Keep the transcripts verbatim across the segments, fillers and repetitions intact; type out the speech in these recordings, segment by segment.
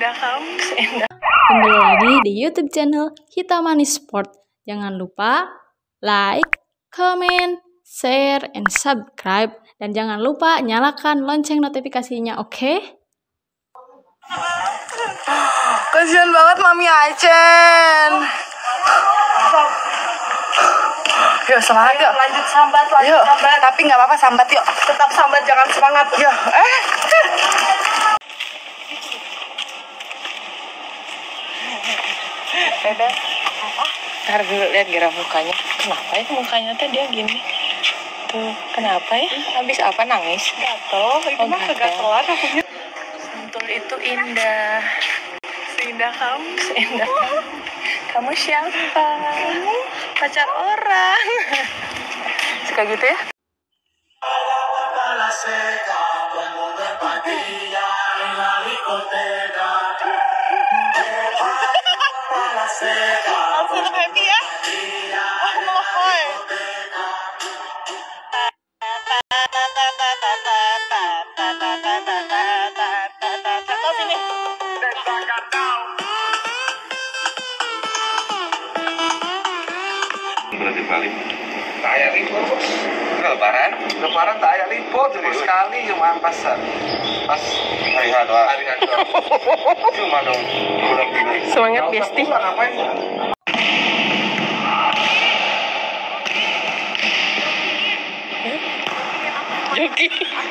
Seindah kamu, seindah. Kembali lagi di YouTube channel Hitamani Sport. Jangan lupa like, comment, share, and subscribe. Dan jangan lupa nyalakan lonceng notifikasinya, oke? Okay? Kasian banget Mami Acen. Yuk semangat yuk. Lanjut sambat, lanjut Yuk, sambat. tapi nggak apa-apa sambat yuk. Tetap sambat, jangan semangat. Yuk, eh. Bebe, apa? Ntar dulu lihat gerak mukanya. Kenapa ya mukanya teh dia gini? Tuh, kenapa ya? Habis apa nangis? Gatel, itu mah kegatelan akunya. Sentul itu indah. Seindah kamu, Seindah kamu. Kamu siapa? Pacar orang. Suka gitu ya? Langsung happy ya. Aku melokoy. Kau sini. Berarti balik tak ada libur bos. Lebaran lebaran tak ada libur cuma sekali cuma pas pas hari H doang hari H doang cuma dong bulan ini Semangat Besti. Ngapain Joki.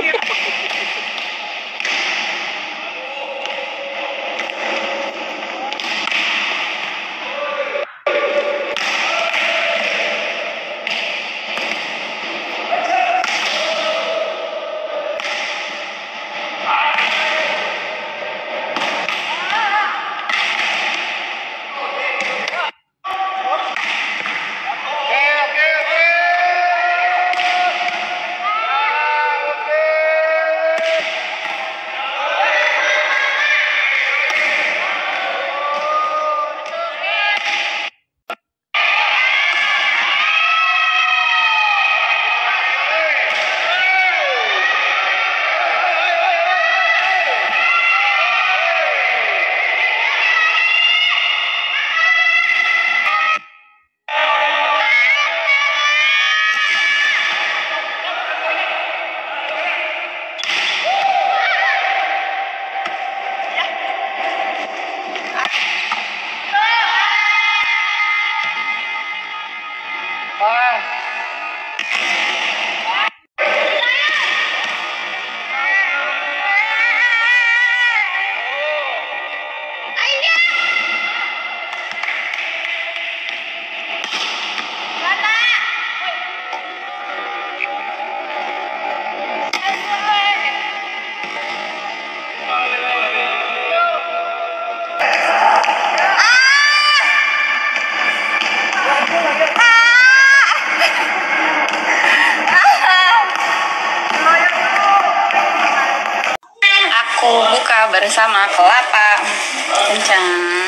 Aku buka bersama kelapa kencang.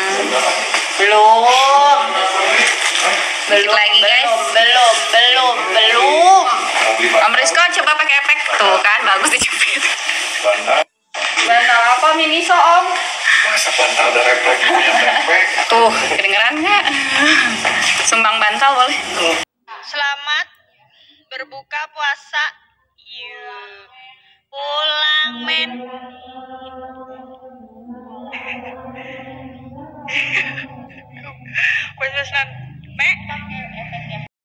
Belum. Belum lagi guys. Belum, belum, belum. Om Rizko coba pakai efek tuh kan bagus dijepit. Bantal apa Miniso Om? masa bantal ada refleks punya refleks Tuh kedengeran nggak? Sumbang bantal boleh. Selamat berbuka puasa. Yuk. Pulang men. Khususnya Mek.